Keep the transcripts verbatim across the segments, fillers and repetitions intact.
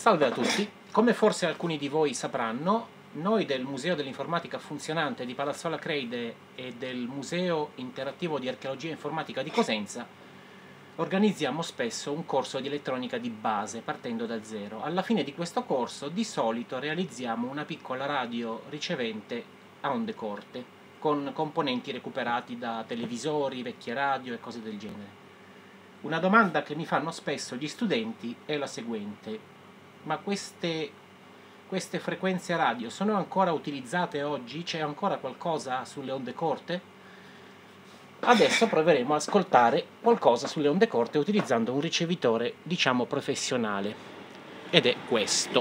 Salve a tutti, come forse alcuni di voi sapranno, noi del Museo dell'Informatica Funzionante di Palazzuola Creide e del Museo Interattivo di Archeologia Informatica di Cosenza organizziamo spesso un corso di elettronica di base partendo da zero. Alla fine di questo corso di solito realizziamo una piccola radio ricevente a onde corte con componenti recuperati da televisori, vecchie radio e cose del genere. Una domanda che mi fanno spesso gli studenti è la seguente: ma queste, queste frequenze radio sono ancora utilizzate oggi? C'è ancora qualcosa sulle onde corte? Adesso proveremo ad ascoltare qualcosa sulle onde corte utilizzando un ricevitore, diciamo, professionale, ed è questo.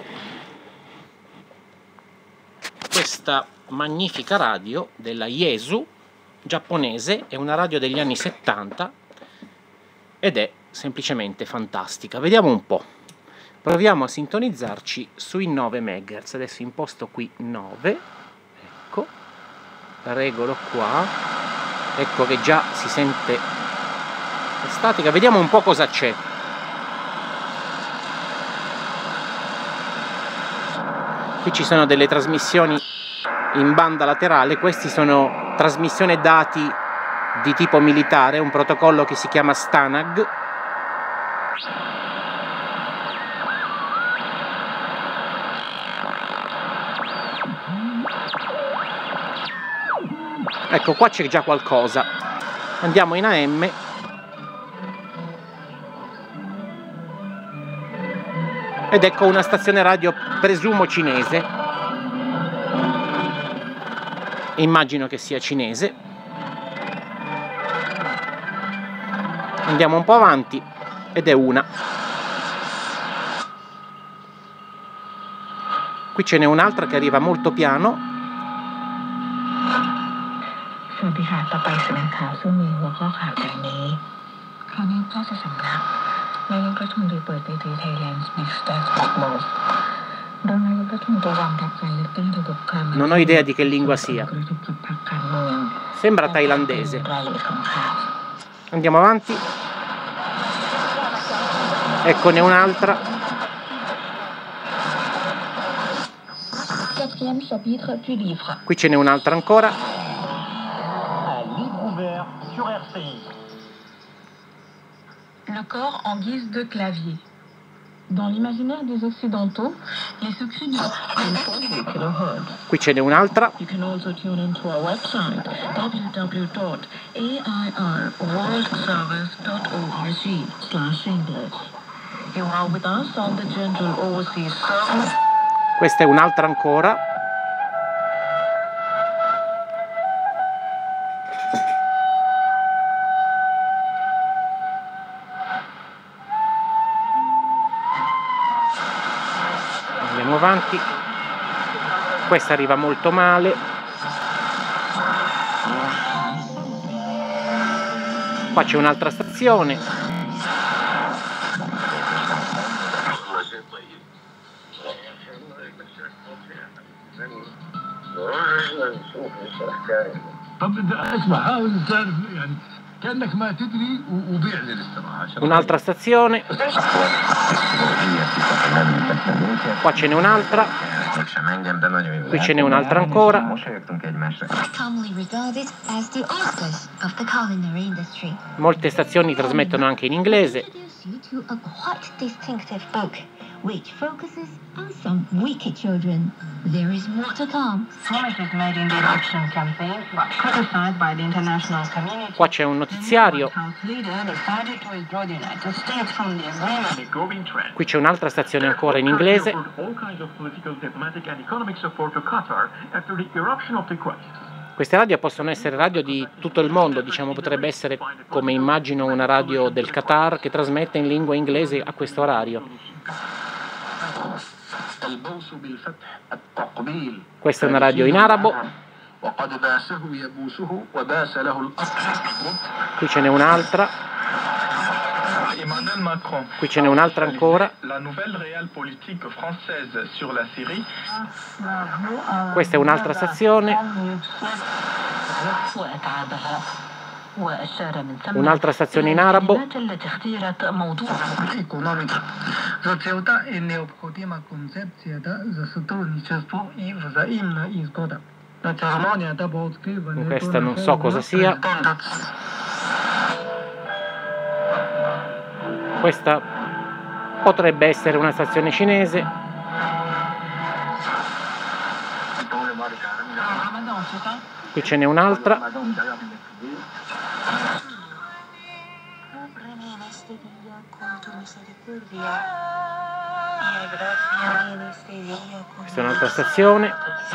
Questa magnifica radio della Yaesu giapponese è una radio degli anni settanta ed è semplicemente fantastica. Vediamo un po'. Proviamo a sintonizzarci sui nove megahertz. Adesso imposto qui nove, ecco, regolo qua, ecco che già si sente statica. Vediamo un po' cosa c'è. Qui ci sono delle trasmissioni in banda laterale, questi sono trasmissioni dati di tipo militare, un protocollo che si chiama STANAG. Ecco, qua c'è già qualcosa. Andiamo in A M. Ed ecco una stazione radio, presumo cinese. Immagino che sia cinese. Andiamo un po' avanti ed è una. Qui ce n'è un'altra che arriva molto piano. Non ho idea di che lingua sia. Sembra thailandese. Andiamo avanti. Eccone un'altra. Qui ce n'è un'altra ancora. Le corps en guise de clavier. Dans l'imaginaire des occidentaux, les secrets du Qui ce n'è un'altra. You can also tune into our website w w w dot a i r world service dot org slash English. You are with us on the General Overseas Service. Questa è un'altra ancora. Andiamo avanti. Questa arriva molto male. Qua c'è un'altra stazione. Un'altra stazione. Qua ce n'è un'altra. Qui ce n'è un'altra ancora. Molte stazioni trasmettono anche in inglese. Which focuses on some wicked children. There is more to come. Promises made in the election campaign, but criticized by the international community. Qua c'è un notiziario. Qui c'è un'altra stazione ancora in inglese. Queste radio possono essere radio di tutto il mondo, diciamo, potrebbe essere, come immagino, una radio del Qatar che trasmette in lingua inglese a questo orario. Questa è una radio in arabo. Qui ce n'è un'altra. Qui ce n'è un'altra ancora. Questa è un'altra stazione. Un'altra stazione in arabo. Questa non so cosa sia. Questa potrebbe essere una stazione cinese. Qui ce n'è un'altra. Questa è un'altra stazione.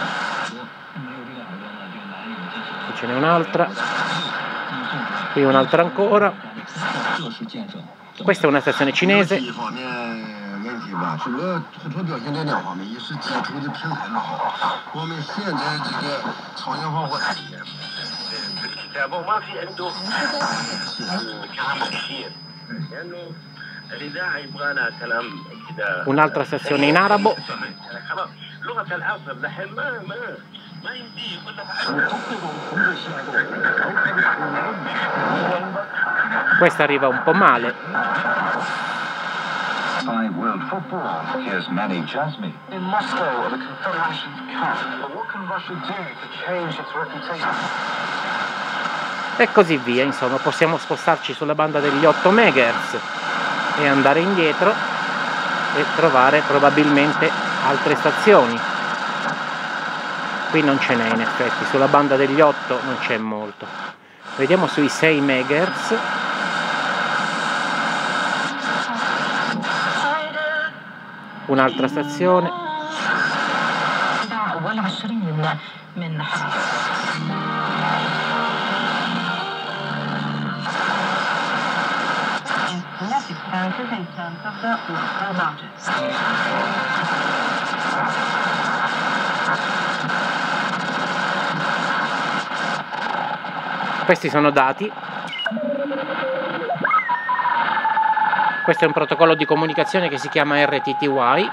Qui ce n'è un'altra. Qui un'altra ancora. Questa è una stazione cinese. Un'altra stazione in arabo. Questa arriva un po' male. World football. Here's Manny Jasmine. In Moscow, the Confederations Cup. But what can Russia do to change its reputation? E così via, insomma, possiamo spostarci sulla banda degli otto megahertz e andare indietro e trovare probabilmente altre stazioni. Qui non ce n'è in effetti, sulla banda degli otto non c'è molto. Vediamo sui sei megahertz. Un'altra stazione. Questi sono dati. Questo è un protocollo di comunicazione che si chiama R T T Y.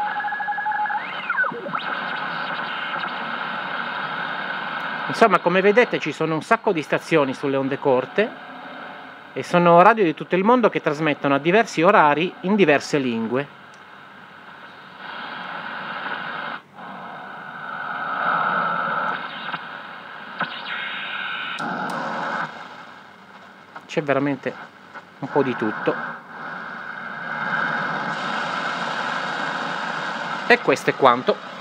Insomma, come vedete ci sono un sacco di stazioni sulle onde corte e sono radio di tutto il mondo che trasmettono a diversi orari in diverse lingue. C'è veramente un po' di tutto. E questo è quanto.